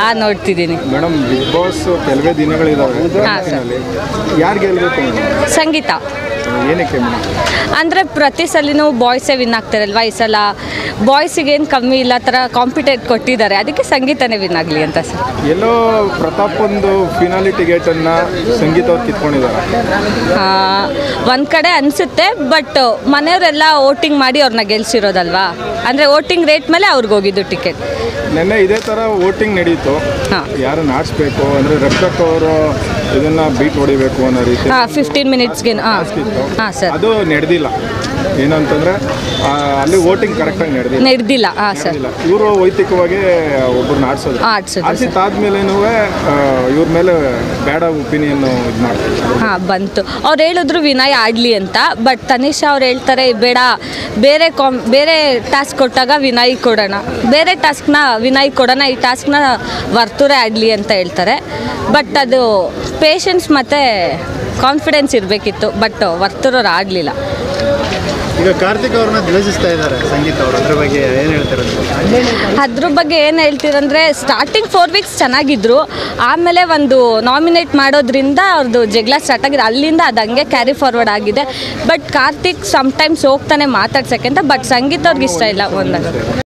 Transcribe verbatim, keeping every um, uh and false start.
ಹಾಂ ನೋಡ್ತಿದ್ದೀನಿ madam. Big boss ಕೆಲವೇ ದಿನಗಳಿದಾವೆ, ಯಾರು ಗೆಲ್ಲಬೇಕು? ಸಂಗೀತ. ಏನಕ್ಕೆ ಮೇಡಮ್? ಅಂದರೆ ಪ್ರತಿ ಸಲಿನೂ ಬಾಯ್ಸೇ ವಿನ್ ಆಗ್ತಾರಲ್ವ, ಈ ಸಲ ಬಾಯ್ಸಿಗೇನು ಕಮ್ಮಿ ಇಲ್ಲ ಥರ ಕಾಂಪಿಟೇಟ್ ಕೊಟ್ಟಿದ್ದಾರೆ, ಅದಕ್ಕೆ ಸಂಗೀತನೇ ವಿನ್ ಆಗಲಿ ಅಂತ ಸರ್. ಎಲ್ಲೋ ಪ್ರತಾಪ್ ಒಂದು ಫಿನಾಲಿ ಟಿಕೆಟನ್ನು ಸಂಗೀತ ಅವ್ರು ಕಿತ್ಕೊಂಡಿದ್ದಾರೆ ಒಂದು ಕಡೆ ಅನಿಸುತ್ತೆ, ಬಟ್ ಮನೆಯವರೆಲ್ಲ ವೋಟಿಂಗ್ ಮಾಡಿ ಅವ್ರನ್ನ ಗೆಲ್ಸಿರೋದಲ್ವಾ, ಅಂದರೆ ವೋಟಿಂಗ್ ರೇಟ್ ಮೇಲೆ ಅವ್ರಿಗೆ ಹೋಗಿದ್ದು ಟಿಕೆಟ್. ನೆನ್ನೆ ಇದೇ ಥರ ವೋಟಿಂಗ್ ನಡೀತು, ಯಾರನ್ನು ಆಡಿಸ್ಬೇಕು ಅಂದರೆ ರಕ್ಷಕ್ ಅವರು ಇದನ್ನು ಬೀಟ್ ಹೊಡಿಬೇಕು ಅನ್ನೋ ರೀತಿ. ಹಾಂ, ಫಿಫ್ಟೀನ್ ಮಿನಿಟ್ಸ್ಗೆ. ಹಾಂ ಹಾಂ ಸರ್, ಅದು ನಡೆದಿಲ್ಲ. ಏನಂತಂದರೆ ಅಲ್ಲಿ ವೋಟಿಂಗ್ ಕರೆಕ್ಟಾಗಿ ನಡೆದಿಲ್ಲ ನಡೆದಿಲ್ಲ ಹಾಂ ಸರ್. ಇವರು ವೈಯಕ್ತಿಕವಾಗಿ ಒಬ್ಬರನ್ನ ಆಡಿಸೋದು ಆಡಿಸೋದು ಆಡಿಸಿದ್ದಾದ್ಮೇಲೇನೂ ಇವ್ರ ಮೇಲೆ ಬ್ಯಾಡ್ ಒಪಿನಿಯನ್ ಇದು ಮಾಡ್ತಾರೆ. ಹಾಂ ಬಂತು, ಅವ್ರು ಹೇಳಿದ್ರು ವಿನಯ್ ಆಡಲಿ ಅಂತ, ಬಟ್ ತನಿಷಾ ಅವ್ರು ಹೇಳ್ತಾರೆ ಬೇಡ, ಬೇರೆ ಕಾಮ್ ಬೇರೆ ಟಾಸ್ಕ್ ಕೊಟ್ಟಾಗ ವಿನಯ್ ಕೊಡೋಣ, ಬೇರೆ ಟಾಸ್ಕ್ನ ವಿನಯ್ ಕೊಡೋಣ, ಈ ಟಾಸ್ಕ್ನ ವರ್ತೂರೇ ಆಡಲಿ ಅಂತ ಹೇಳ್ತಾರೆ. ಬಟ್ ಅದು ಪೇಷನ್ಸ್ ಮತ್ತು ಕಾನ್ಫಿಡೆನ್ಸ್ ಇರಬೇಕಿತ್ತು, ಬಟ್ ವರ್ತೂರವ್ರು ಆಡಲಿಲ್ಲ. ಈಗ ಕಾರ್ತಿಕ್ ಅವ್ರನ್ನ ದ್ವೇಷಿಸ್ತಾ ಇದ್ದಾರೆ ಸಂಗೀತ ಅವರು, ಅದ್ರ ಬಗ್ಗೆ ಏನು ಹೇಳ್ತಾರೆ? ಅದ್ರ ಬಗ್ಗೆ ಏನು ಹೇಳ್ತೀರಂದರೆ, ಸ್ಟಾರ್ಟಿಂಗ್ ಫೋರ್ ವೀಕ್ಸ್ ಚೆನ್ನಾಗಿದ್ರು, ಆಮೇಲೆ ಒಂದು ನಾಮಿನೇಟ್ ಮಾಡೋದ್ರಿಂದ ಅವ್ರದ್ದು ಜಗಳ ಸ್ಟಾರ್ಟ್ ಆಗಿದೆ, ಅಲ್ಲಿಂದ ಅದು ಹಂಗೆ ಕ್ಯಾರಿ ಫಾರ್ವರ್ಡ್ ಆಗಿದೆ. ಬಟ್ ಕಾರ್ತಿಕ್ ಸಮ್ಟೈಮ್ಸ್ ಹೋಗ್ತಾನೆ ಮಾತಾಡ್ಸೋಕ್ಕೆ ಅಂತ, ಬಟ್ ಸಂಗೀತ ಅವ್ರಿಗೆ ಇಷ್ಟ ಇಲ್ಲ ಒಂದಾಗ.